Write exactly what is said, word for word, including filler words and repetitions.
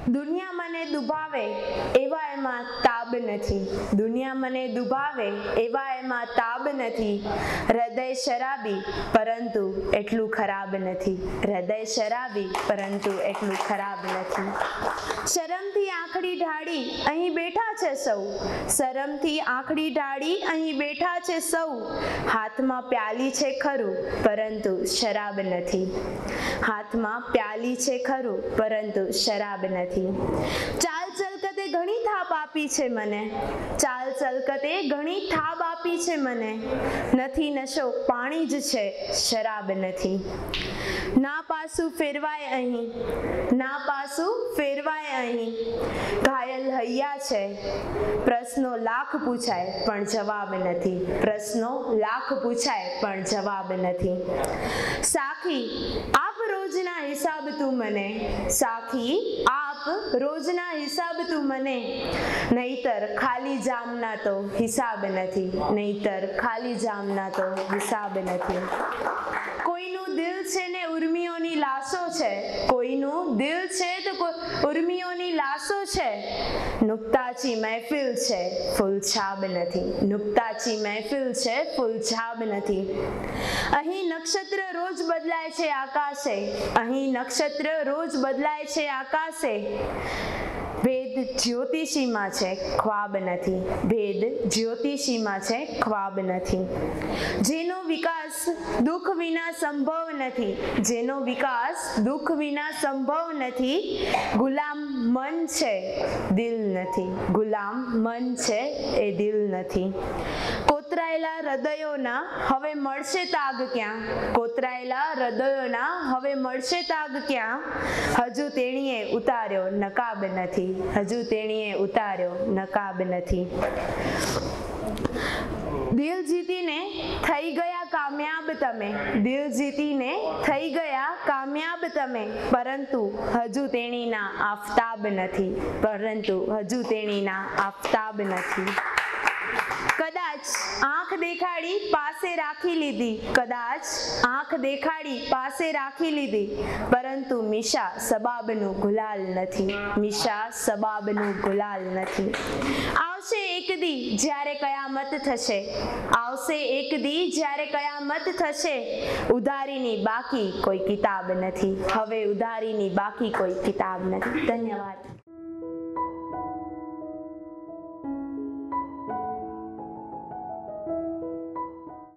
દુનિયા મને દુભાવે એવા એમાં તાબ નથી, દુનિયા મને દુભાવે એવા એમાં તાબ નથી, હૃદય શરાબી પરંતુ એટલું ખરાબ નથી, હૃદય શરાબી પરંતુ એટલું ખરાબ નથી. શરમથી આંખડી ઢાળી અહીં બેઠા છે સૌ, શરમથી આંખડી ઢાળી અહીં બેઠા છે સૌ, હાથમાં પ્યાલી છે ખરું પરંતુ શરાબ નથી, હાથમાં પ્યાલી છે ખરું પરંતુ શરાબ નથી. ચાલ ચલકતે ઘણી થાપ આપી છે મને, ચાલ ચલકતે ઘણી થાપ આપી છે મને, નથી નશો પાણી જ છે શરાબ નથી. ના પાસું ફેરવાય અહીં, ના પાસું ફેરવાય અહીં, ઘાયલ હૈયા છે, પ્રશ્નો લાખ પૂછાય પણ જવાબ નથી, પ્રશ્નો લાખ પૂછાય પણ જવાબ નથી. સાખી આપ રોજના હિસાબ તું મને, સાખી આપ રોજના હિસાબ તું મને, નહીતર ખાલી જામના તો હિસાબ નથી, નહીતર ખાલી જામના તો હિસાબ નથી. કોઈનું દિલ છે ને ઉર્મિઓની લાશો છે, કોઈનું દિલ છે તો ઉર્મિઓની લાશો છે, નુક્તાચી મહેફિલ છે ફૂલછાબ નથી, નુક્તાચી મહેફિલ છે ફૂલછાબ નથી. અહીં નક્ષત્ર રોજ બદલાય છે આકાશે, અહીં નક્ષત્ર રોજ બદલાય છે આકાશે, ભેદ જ્યોતિષીમાં છે ખ્વાબ નથી, ભેદ જ્યોતિષીમાં છે ખ્વાબ નથી. જેનો વિકાસ દુઃખ વિના સંભવ નથી, જેનો વિકાસ દુઃખ વિના સંભવ નથી, ગુલામ મન છે દિલ નથી, ગુલામ મન છે એ દિલ નથી. કોતરાયેલા હૃદયોના હવે મળશે તાગ ક્યાં, કોતરાયેલા હૃદયોના હવે મળશે તાગ ક્યાં, હજુ તેણીએ ઉતાર્યો નકાબ નથી, હજુ તેણીએ ઉતાર્યો નકાબ નથી. દિલ જીતીને થઈ ગયા કામયાબ તમે, દિલ જીતીને થઈ ગયા કામયાબ તમે, પરંતુ હજુ તેણીના આફતાબ નથી, પરંતુ હજુ તેણીના આફતાબ નથી. કદાચ આંખ દેખાડી પાસે રાખી લીધી, કદાચ આંખ દેખાડી પાસે રાખી લીધી, પરંતુ મીશા સબાબનું ગુલાલ નથી, મીશા સબાબનું ગુલાલ નથી. આવશે એક દી જ્યારે કયામત થશે, આવશે એક દી જ્યારે કયામત થશે, ઉધારીની બાકી કોઈ કિતાબ નથી, હવે ઉધારીની બાકી કોઈ કિતાબ નથી. ધન્યવાદ.